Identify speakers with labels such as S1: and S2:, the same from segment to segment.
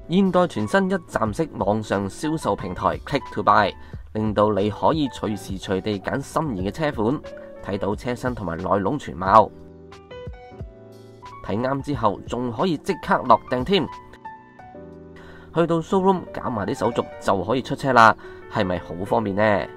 S1: 現代全新一站式網上銷售平台 Click to Buy， 令到你可以隨時隨地揀心儀嘅車款，睇到車身同埋內籠全貌，睇啱之後仲可以即刻落訂添。去到 showroom 搞埋啲手續就可以出車啦，係咪好方便呢？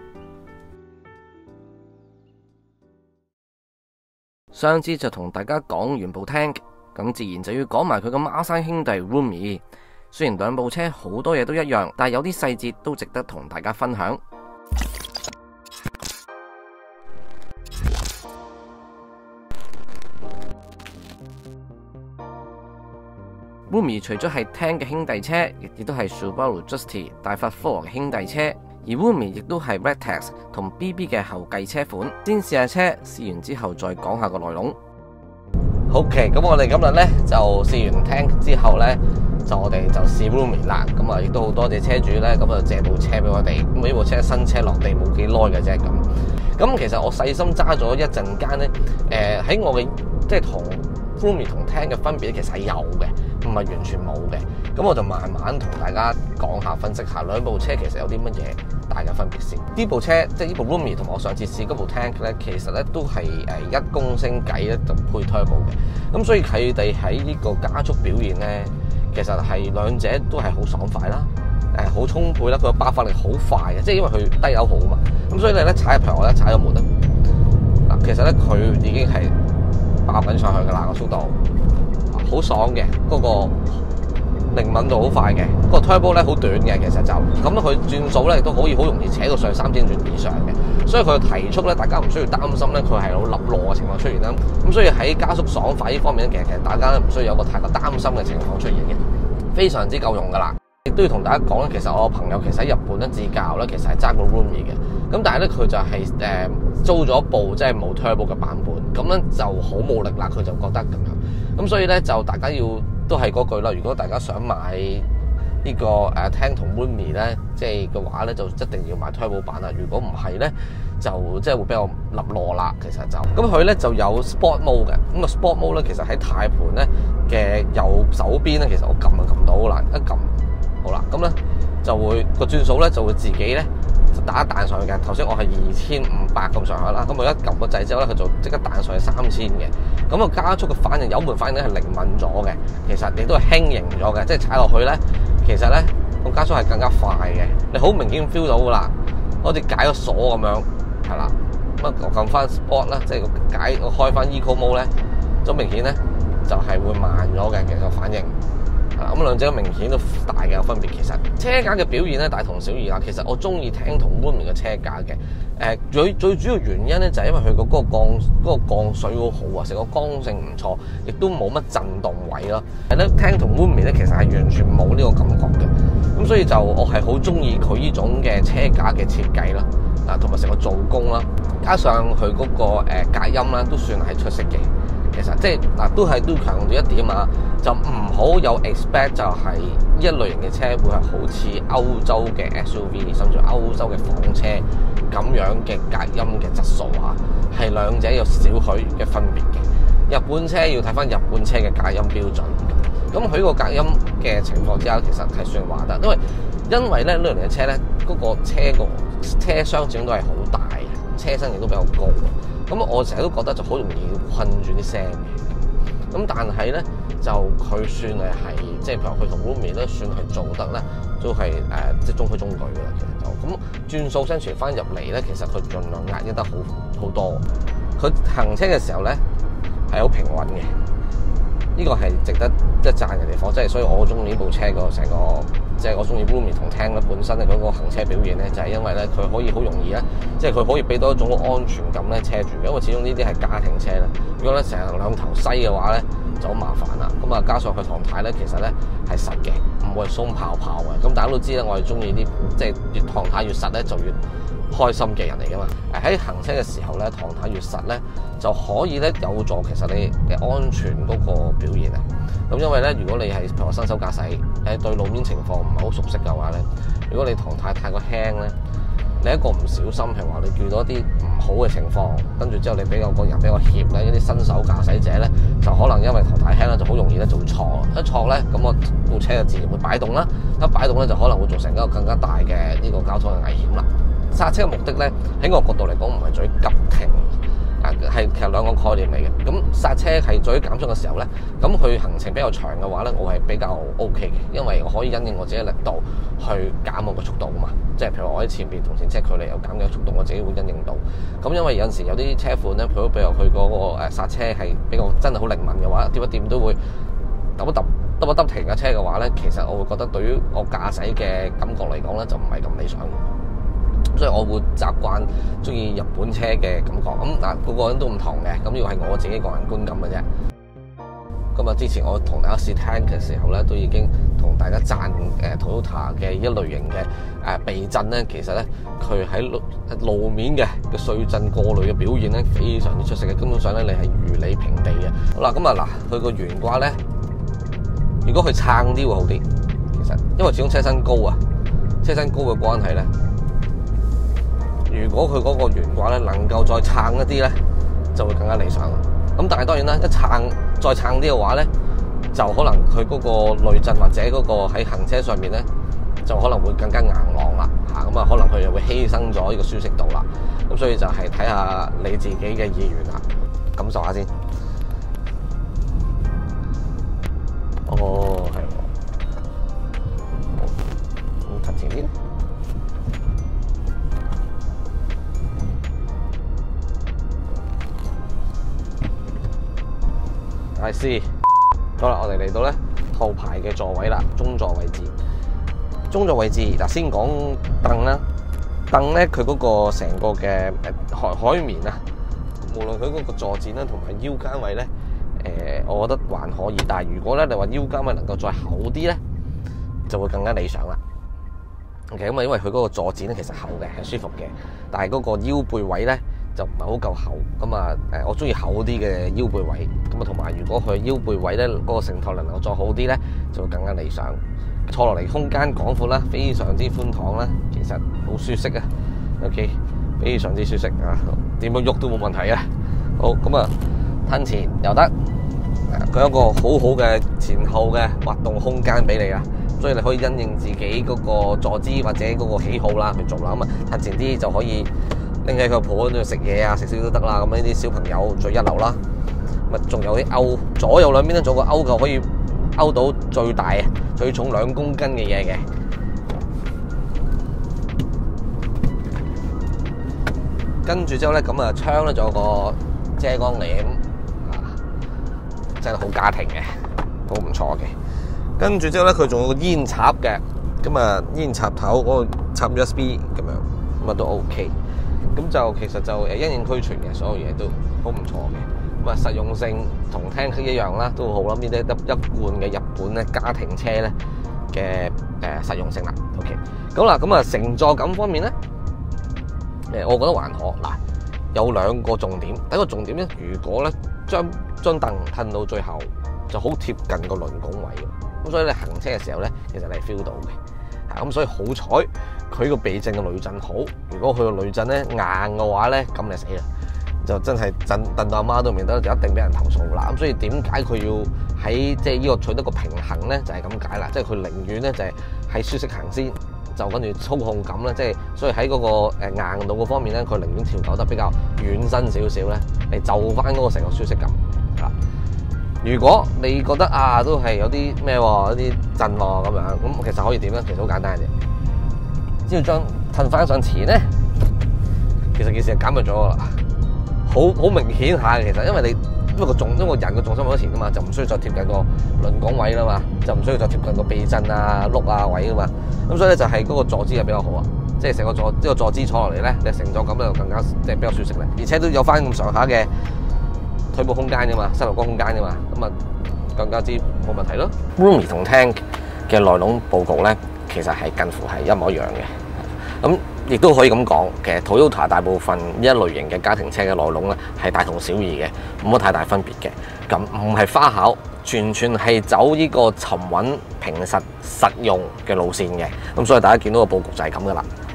S1: 上次就同大家講完部 Tank， 咁自然就要講埋佢個孖生兄弟 Roomy。雖然兩部車好多嘢都一樣，但係有啲細節都值得同大家分享。Roomy 除咗係 Tank 嘅兄弟車，亦都係 Subaru Justy 大發科嘅兄弟車，而 Roomy 亦都係 Redtex 同 BB 嘅後繼車款。先試下車，試完之後再講下個內籠。好嘅，咁我哋今日呢就試完 Tank 之後呢，我哋就試 Roomy 啦。咁啊，亦都好多謝車主呢，咁啊借部車俾我哋。咁呢部車新車落地冇幾耐嘅啫。咁其實我細心揸咗一陣間呢，喺我嘅即係同 Roomy 同 Tank 嘅分別其實係有嘅，唔係完全冇嘅。咁我就慢慢同大家講下、分析下兩部車其實有啲乜嘢大嘅分別先。呢部車即係呢部 Roomy 同我上次試嗰部 Tank 咧，其實咧都係1公升計咧就配 turbo 嘅。咁所以佢哋喺呢個加速表現咧，其實係兩者都係好爽快啦，好充沛啦，佢個爆發力好快嘅，即係因為佢低油耗啊嘛。咁所以你咧踩入去，我咧踩咗門咧，嗱，其實咧佢已經係爆緊上去噶啦，個速度好爽嘅，嗰個靈敏度好快嘅，個 turbo 咧好短嘅，其實就咁佢轉數咧亦都可以好容易扯到上3000轉以上嘅，所以佢嘅提速咧，大家唔需要擔心咧，佢係有立落嘅情況出現啦。咁所以喺加速爽快呢方面咧，其實大家唔需要有個太過擔心嘅情況出現嘅，非常之夠用噶啦。亦都要同大家講咧，其實我朋友其實喺日本咧自駕咧，其實係揸過 Roomy 嘅，咁但係咧佢就係租咗部即係冇 turbo 嘅版本，咁咧就好冇力啦，佢就覺得咁樣。咁所以咧就大家要都係嗰句啦，如果大家想買呢個Tank同 Roomy 咧，即係嘅話咧，就一定要買 turbo 版啦。如果唔係咧，就即係會比較立落啦。其實就咁佢咧就有 Sport Mode 嘅，咁啊 Sport Mode 咧其實喺軚盤咧嘅右手邊咧，其實我撳到好難，一撳好啦，咁咧就會個轉數咧就會自己咧就打一彈上去嘅。頭先我係2500咁上下啦，咁我一撳個掣之後咧，佢就即刻彈上去3000嘅。咁個加速嘅反應、油門反應咧係靈敏咗嘅，其實亦都係輕盈咗嘅，即係踩落去咧，其實咧個加速係更加快嘅。你好明顯 feel 到噶啦，好似解咗鎖咁樣，係啦。咁啊撳翻 Sport 啦，即係個開翻 Eco Mode 咧，就明顯咧就係會慢咗嘅，其實個反應。咁兩者明顯都大嘅有分別。其實車架嘅表現咧大同小異啦。其實我中意Tank同 Roomy 嘅車架嘅，最主要原因咧就係因為佢嗰個降水好好啊，成個剛性唔錯，亦都冇乜震動位咯。係咧Tank同 Roomy 咧其實係完全冇呢個感覺嘅，咁所以就我係好中意佢呢種嘅車架嘅設計啦，同埋成個做工啦，加上佢嗰個隔音啦都算係出色嘅。其實即係都強調一點啊，就唔好有 expect 就係呢一類型嘅車會係好似歐洲嘅 SUV 甚至歐洲嘅房車咁樣嘅隔音嘅質素啊，係兩者有少許嘅分別嘅。日本車要睇翻日本車嘅隔音標準，咁佢個隔音嘅情況之下，其實係算話得，因為咧呢類型嘅車咧，嗰個車廂始終都係好大嘅，車身亦都比較高。咁我成日都覺得就好容易困住啲聲嘅，咁但係咧就佢算係即係譬如佢同 Roomy 都算係做得咧，都係即係中規中矩嘅啦。其實就咁轉數聲傳翻入嚟咧，其實佢盡量壓抑得好多。佢行車嘅時候咧係好平穩嘅，呢個係值得一讚嘅地方。即係所以我中意呢部車個成個。即係我中意 Roomy 同 Tank 咧本身嘅嗰個行車表現咧，就係因為咧佢可以好容易咧，即係佢可以俾到一種安全感咧車主，因為始終呢啲係家庭車咧，如果咧成日兩頭西嘅話咧就好麻煩啦。咁啊加上佢唐太咧其實咧係實嘅，唔會鬆泡泡嘅。咁大家都知咧，我係中意啲即係越唐太越實咧就越開心嘅人嚟噶嘛。喺行車嘅時候咧，唐太越實咧就可以咧有助其實你嘅安全嗰個表現啊。咁因為咧，如果你係譬如話新手駕駛，對路面情況唔係好熟悉嘅話咧，如果你唐太太過輕咧， 你一個唔小心，譬如話你遇到一啲唔好嘅情況，跟住之後你比較個人比較怯咧，一啲新手駕駛者咧，就可能因為頭太輕咧，就好容易咧就會錯，一錯咧咁我部車就自然會擺動啦，一擺動咧就可能會造成一個更加大嘅呢個交通嘅危險啦。剎車嘅目的咧，喺我角度嚟講唔係在於急停。係其實兩個概念嚟嘅。咁剎車係在於減速嘅時候咧，咁佢行程比較長嘅話咧，我係比較 OK 嘅，因為我可以因應我自己力度去減我個速度啊嘛。即係譬如我喺前邊同前車距離有減嘅速度，我自己會因應到。咁因為有陣時有啲車款咧，譬如佢嗰個剎車係比較真係好靈敏嘅話，掂一掂都會揼一揼停架車嘅話咧，其實我會覺得對於我駕駛嘅感覺嚟講咧，就唔係咁理想。所以我會習慣中意日本車嘅感覺，咁嗱個個人都唔同嘅，咁呢個係我自己個人觀感嘅啫。咁啊，之前我同大家試 Tank 嘅時候咧，都已經同大家讚Toyota 嘅一類型嘅避震咧，其實咧佢喺路面嘅碎震過濾嘅表現咧，非常之出色嘅，根本上咧你係如履平地嘅。好啦，咁啊嗱，佢個懸掛咧，如果佢撐啲會好啲，其實因為始終車身高啊，車身高嘅關係咧。如果佢嗰個懸掛咧能夠再撐一啲咧，就會更加理想。咁但係當然啦，再撐啲嘅話咧，就可能佢嗰個濾震或者嗰個喺行車上面咧，就可能會更加硬朗啦。咁啊，可能佢又會犧牲咗呢個舒適度啦。咁所以就係睇下你自己嘅意願啦，感受下先。哦，係喎。咁近前啲咧。大師，好啦，我哋嚟到咧後排嘅座位啦，中座位置。中座位置嗱，先講凳啦。凳咧，佢嗰個成個嘅海綿啊，無論佢嗰個坐墊啦，同埋腰間位咧，我覺得還可以。但係如果咧你話腰間位能夠再厚啲咧，就會更加理想啦。OK，咁啊，因為佢嗰個坐墊咧其實厚嘅，係舒服嘅，但係嗰個腰背位咧，就唔係好夠厚，咁啊我中意厚啲嘅腰背位，咁啊同埋如果佢腰背位咧嗰個承托能夠再好啲咧，就會更加理想。坐落嚟空間廣闊啦，非常之寬敞啦，其實好舒適啊。OK， 非常之舒適啊，點樣喐都冇問題啊。好，咁啊褪前又得，佢有一個好好嘅前後嘅滑動空間俾你啊，所以你可以因應自己嗰個坐姿或者嗰個喜好啦去做啦。咁啊褪前啲就可以拎起個盤度食嘢啊，食少都得啦。咁呢啲小朋友最一流啦。咁啊，仲有啲勾，左右兩邊都做個勾扣，可以勾到最大最重2公斤嘅嘢嘅。跟住之後咧，咁啊窗咧仲有個遮光簾啊，真係好家庭嘅，好唔錯嘅。跟住之後咧，佢仲有個煙插嘅，咁啊煙插頭嗰個插 USB 咁樣，咁啊都 OK。咁就其實就因應俱全嘅，所有嘢都好唔錯嘅。咁啊實用性同Tank一樣啦，都好啦。呢啲得一貫嘅日本咧家庭車咧嘅實用性啦。OK， 咁啦，咁啊乘坐感方面咧，我覺得還可。嗱，有2個重點。第一個重點咧，如果咧將凳褪到最後，就好貼近個輪拱位嘅，咁所以你行車嘅時候咧，其實你係 feel 到嘅。咁所以好彩佢個避震嘅濾震好。如果佢個濾震咧硬嘅話咧，咁你死啦，就真係蹬到阿媽都唔認得，就一定俾人投訴啦。咁所以點解佢要喺即係呢個取得個平衡咧？就係咁解啦。即係佢寧願咧就係喺舒適行先，就跟住操控感咧，即係所以喺嗰個硬度嗰方面咧，佢寧願調校得比較軟身少少咧，嚟就翻嗰個成個舒適感。如果你覺得都係有啲咩喎，有啲震喎咁樣，咁其實可以點咧？其實好簡單嘅，只要將褪翻上前咧，其實件事係減弱咗噶啦，好明顯下嘅。其實因為人個重心喺前噶嘛，就唔需要再貼近個輪拱位啦嘛，就唔需要再貼近個避震轆位噶嘛。咁所以咧就係嗰個坐姿係比較好啊，即係成個坐姿坐落嚟咧，你乘坐感就更加即係比較舒適咧，而且都有翻咁上下嘅腿部空間噶嘛，膝頭哥空間噶嘛，咁啊更加之冇問題咯。Roomy 同 Tank 嘅內籠佈局咧，其實係近乎係一模一樣嘅。咁亦都可以咁講，其實 Toyota 大部分呢一類型嘅家庭車嘅內籠咧係大同小異嘅，冇乜太大分別嘅。咁唔係花巧，全係走呢個沉穩、平實、實用嘅路線嘅。咁所以大家見到個佈局就係咁噶啦。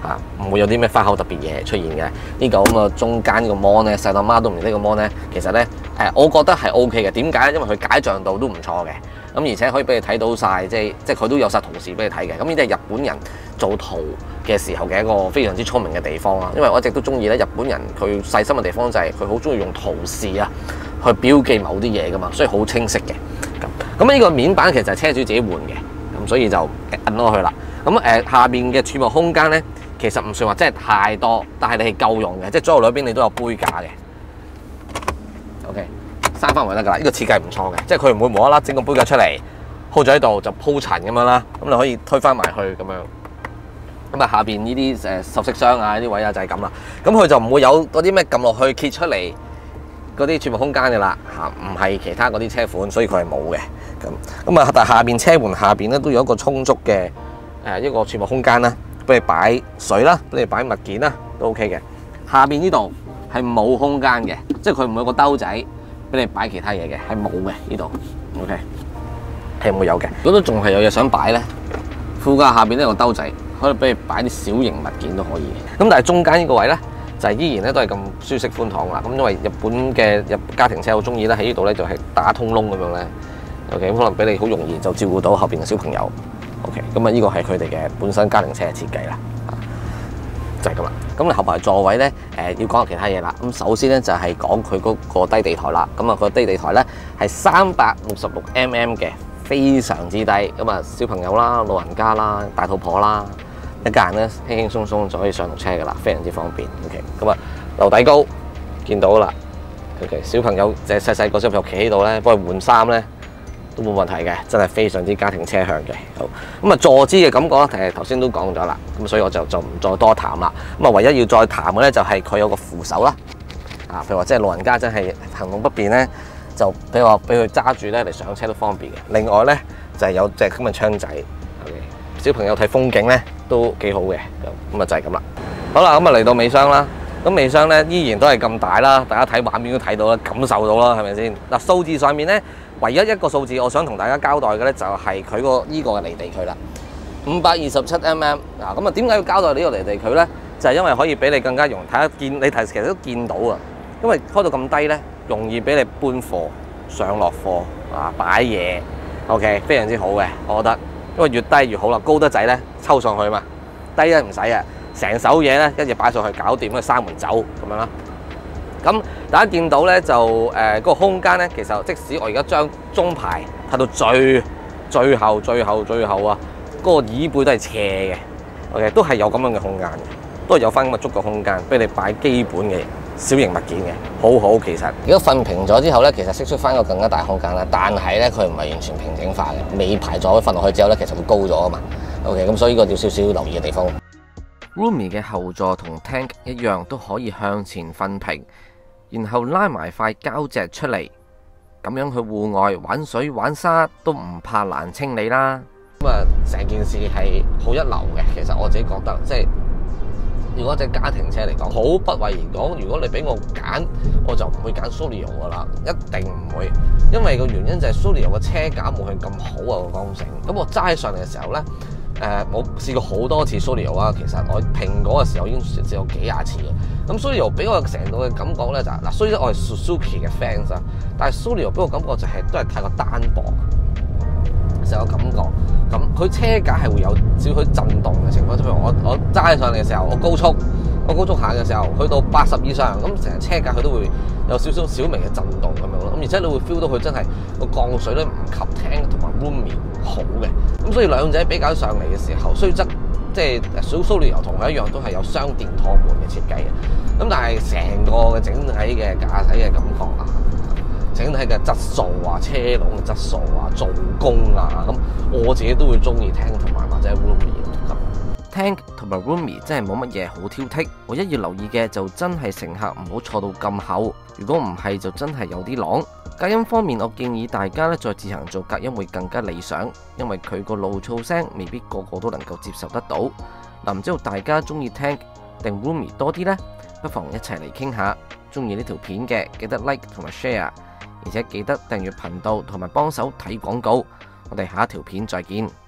S1: 唔會有啲咩花口特別嘢出現嘅。呢個咁嘅中間個 mon 咧，細到媽都唔認呢個 mon 咧，其實咧我覺得係 OK 嘅。點解？因為佢解像度都唔錯嘅，咁而且可以俾你睇到晒，即係佢都有晒圖示俾你睇嘅。咁呢啲係日本人做圖嘅時候嘅一個非常之聰明嘅地方啦。因為我一直都中意咧，日本人佢細心嘅地方就係佢好中意用圖示啊去標記某啲嘢噶嘛，所以好清晰嘅。咁呢個面板其實係車主自己換嘅，咁所以就摁落去啦。咁下邊嘅儲物空間咧，其實唔算話真係太多，但係你係夠用嘅，即係左右兩邊你都有杯架嘅。OK， 閂翻埋得㗎啦。呢個設計唔錯嘅，即係佢唔會無啦啦整個杯架出嚟鋪咗喺度就鋪塵咁樣啦。咁你可以推翻埋去咁樣。咁下邊呢啲十色箱啊，呢啲位啊就係咁啦。咁佢就唔會有嗰啲咩撳落去揭出嚟嗰啲儲物空間嘅啦，唔係其他嗰啲車款，所以佢係冇嘅。咁但係下邊車門下邊咧都有一個充足嘅一個儲物空間啦，俾你擺水啦，俾你擺物件啦，都 OK 嘅。下邊呢度係冇空間嘅，即係佢唔會有個兜仔俾你擺其他嘢嘅，係冇嘅呢度。OK， 係唔會有嘅。如果都仲係有嘢想擺咧，副駕下邊呢個兜仔可以俾你擺啲小型物件都可以嘅。咁但係中間呢個位咧，就係依然咧都係咁舒適寬敞啦。咁因為日本嘅家庭車好中意咧喺呢度咧就係打通窿咁樣咧。OK， 咁可能俾你好容易就照顧到後邊嘅小朋友。OK， 咁呢個係佢哋嘅本身家庭車嘅設計啦，就係咁啦。咁你後排座位咧，要講下其他嘢啦。咁首先咧就係講佢嗰個低地台啦。咁啊，個低地台咧係366mm 嘅，非常之低。咁啊，小朋友啦、老人家啦、大肚婆啦，一家人咧輕輕鬆鬆就可以上到車噶啦，非常之方便。OK， 咁啊，樓底高，見到啦。OK， 小朋友即係細個小朋友企喺度咧，幫佢換衫咧，都冇問題嘅，真係非常之家庭車向嘅。好，咁啊，坐姿嘅感覺咧，頭先都講咗啦，咁所以我就唔再多談啦。咁啊，唯一要再談嘅咧就係佢有個扶手啦。譬如話即係老人家真係行動不便咧，就譬如話俾佢揸住咧嚟上車都方便嘅。另外咧就係有隻咁嘅窗仔，小朋友睇風景咧都幾好嘅。咁啊就係咁啦。好啦，咁啊嚟到尾箱啦。咁尾箱咧依然都係咁大啦，大家睇畫面都睇到啦，感受到啦，係咪先？嗱，數字上面咧，唯一一個數字我想同大家交代嘅咧，就係佢個依個嘅離地距啦，527mm。嗱，咁啊點解要交代呢個離地距咧？就係因為可以俾你更加容易睇得見，你其實都見到啊。因為開到咁低咧，容易俾你搬貨、上落貨擺嘢。OK， 非常之好嘅，我覺得。因為越低越好啦，高得滯咧抽上去嘛，低咧唔使啊。成手嘢咧，一嘢擺上去搞掂，跟住閂門走咁樣啦。咁大家見到咧，就嗰個空間咧，其實即使我而家將中排睇到最後啊，嗰個椅背都係斜嘅 ，OK， 都係有咁樣嘅空間嘅，都係有翻咁嘅足夠空間俾你擺基本嘅小型物件嘅，好好其實。如果瞓平咗之後咧，其實釋出翻個更加大空間啦，但係咧佢唔係完全平整化嘅，尾排座瞓落去之後咧，其實會高咗啊嘛。OK， 咁所以呢個要少少留意嘅地方。
S2: Roomy 嘅後座同 Tank 一樣都可以向前瞓平，然後拉埋塊膠席出嚟，咁樣去戶外玩水玩沙都唔怕難清理啦。
S1: 咁啊，成件事係好一流嘅。其實我自己覺得，即係如果隻家庭車嚟講，好不諱言講，如果你俾我揀，我就唔會揀 Solio 噶啦，一定唔會。因為個原因就係 Solio 嘅車架冇佢咁好啊個剛性。咁我揸上嚟嘅時候咧。我試過好多次 Solio 啊，其實我蘋果嘅時候已經試過幾廿次嘅。咁 Solio 俾我成個嘅感覺咧就係嗱，雖然我係 Suzuki 嘅 fans 啊，但係 Solio 俾我感覺就係都係太過單薄，成個感覺。咁佢車架係會有少許震動嘅情況，即係譬如我揸上嚟嘅時候，我高速行嘅時候，去到80以上，咁成日車架佢都會有少少小微嘅震動咁樣咯。咁而且你會 feel 到佢真係個降水咧唔及 Tank 同埋 Roomy 好嘅。咁所以兩者比較上嚟嘅時候，雖則即係Solio同佢一樣都係有雙電拖門嘅設計嘅。咁但係成個嘅整體嘅駕駛嘅感覺啊，整體嘅質素啊，車籠嘅質素啊，做工啊，咁我自己都會中意 Tank 同埋或者 Roomy 咁。
S2: Tank 同埋 Roomy 真係冇乜嘢好挑剔，唯一要留意嘅就真係乘客唔好坐到咁厚，如果唔係就真係有啲朗。隔音方面，我建議大家咧再自行做隔音會更加理想，因為佢個怒噪聲未必個個都能夠接受得到。唔知道大家中意 Tank 定 Roomy 多啲呢？不妨一齊嚟傾下。中意呢條片嘅記得 like 同埋 share， 而且記得訂閱頻道同埋幫手睇廣告。我哋下一條片再見。